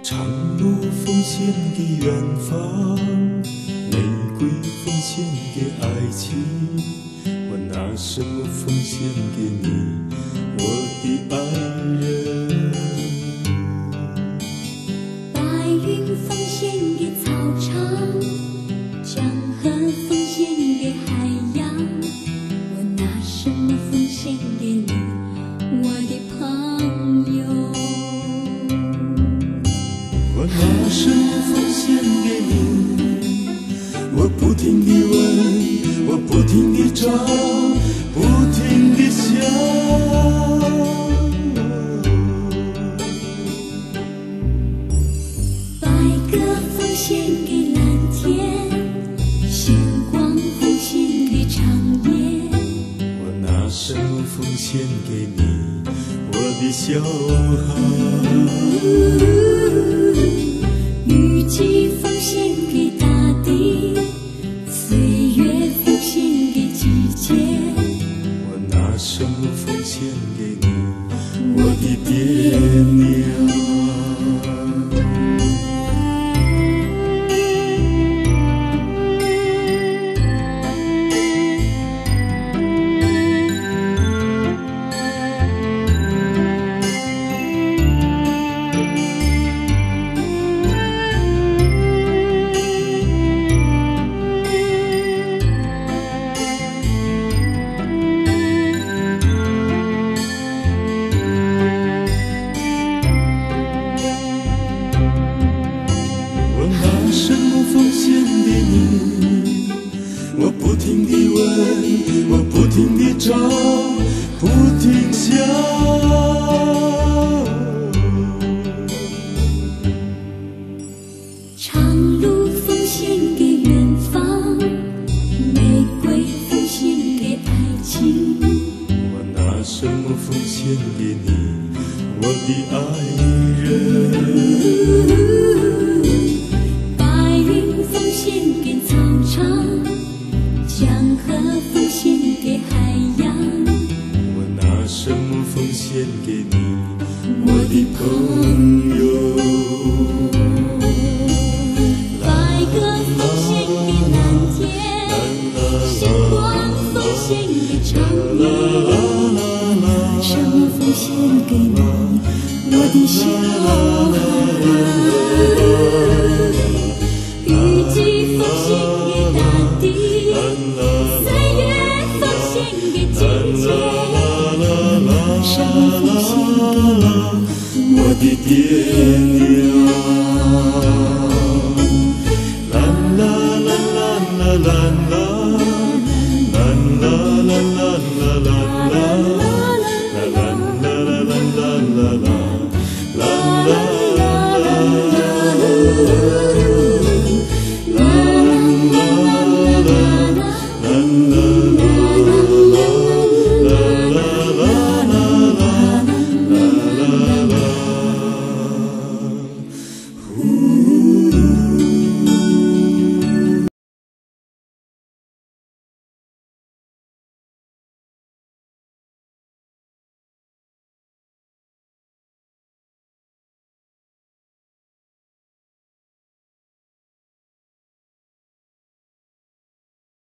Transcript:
长路奉献给远方，玫瑰奉献给爱情。我拿什么奉献给你，我的爱人？ 白云奉献给草场，江河奉献给海洋。我拿什么奉献给你，我的朋友？ 我拿什么奉献给你？我不停地问，我不停地找，不停地想。 白鸽奉献给蓝天，星光奉献给长夜。 我拿什么奉献给你，我的小孩？ 雨季奉献给大地，岁月奉献给季节。 我拿什么奉献给你，我的爹娘？什么奉献给你？我不停地问，我不停地找，不停想。 长路奉献给远方，玫瑰奉献给爱情。 我拿什么奉献给你，我的爱人？ 江河奉献给海洋， 我拿什么奉献给你，我的朋友？ 白鸽奉献给蓝天，星光奉献给长夜。拿什么奉献给你，我的小孩？雨季奉献给大地，岁月奉献给季节。拿什么奉献给你， 我的爹娘？